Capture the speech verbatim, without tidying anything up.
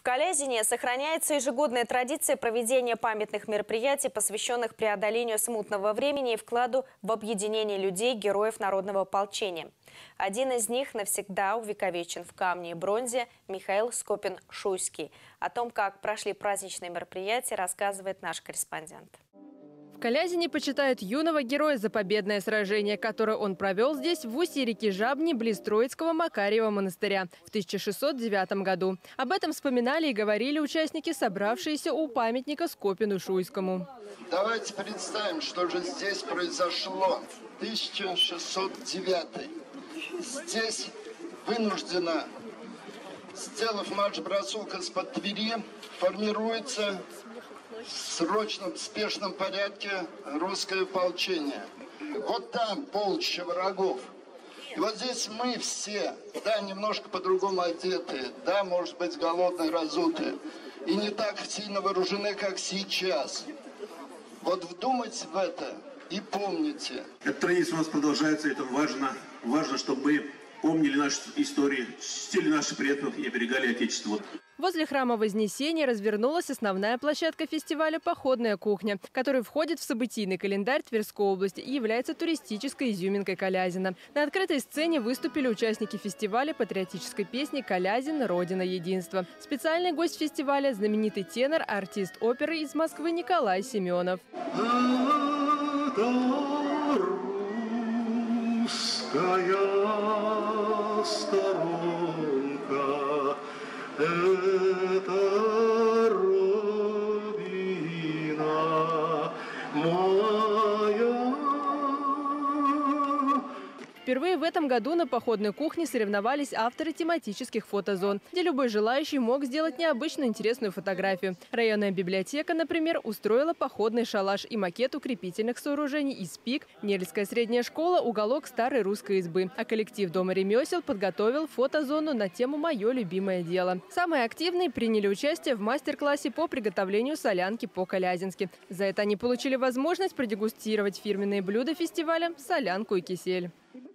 В Калязине сохраняется ежегодная традиция проведения памятных мероприятий, посвященных преодолению смутного времени и вкладу в объединение людей, героев народного ополчения. Один из них навсегда увековечен в камне и бронзе – Михаил Скопин-Шуйский. О том, как прошли праздничные мероприятия, рассказывает наш корреспондент. В Калязине почитают юного героя за победное сражение, которое он провел здесь, в устье реки Жабни, близ Троицкого Макарьева монастыря в тысяча шестьсот девятом году. Об этом вспоминали и говорили участники, собравшиеся у памятника Скопину-Шуйскому. Давайте представим, что же здесь произошло. тысяча шестьсот девятый. Здесь вынужденно, сделав марш-бросок из-под Твери, формируется в срочном, спешном порядке русское ополчение. Вот там полчища врагов. И вот здесь мы все, да, немножко по-другому одетые, да, может быть, голодные, разутые, и не так сильно вооружены, как сейчас. Вот вдумайтесь в это и помните. Эта традиция у нас продолжается, это важно. Важно, чтобы мы помнили нашу историю, чтили наших предков и оберегали Отечество. Возле храма Вознесения развернулась основная площадка фестиваля «Походная кухня», который входит в событийный календарь Тверской области и является туристической изюминкой Калязина. На открытой сцене выступили участники фестиваля патриотической песни «Калязин. Родина. Единство». Специальный гость фестиваля – знаменитый тенор, артист оперы из Москвы Николай Семенов. Русская сторонка – это родина моя. Впервые в этом году на походной кухне соревновались авторы тематических фотозон, где любой желающий мог сделать необычную интересную фотографию. Районная библиотека, например, устроила походный шалаш и макет укрепительных сооружений из пик, Нельская средняя школа – уголок старой русской избы. А коллектив Дома ремесел подготовил фотозону на тему «Мое любимое дело». Самые активные приняли участие в мастер-классе по приготовлению солянки по-калязински. За это они получили возможность продегустировать фирменные блюда фестиваля – солянку и кисель.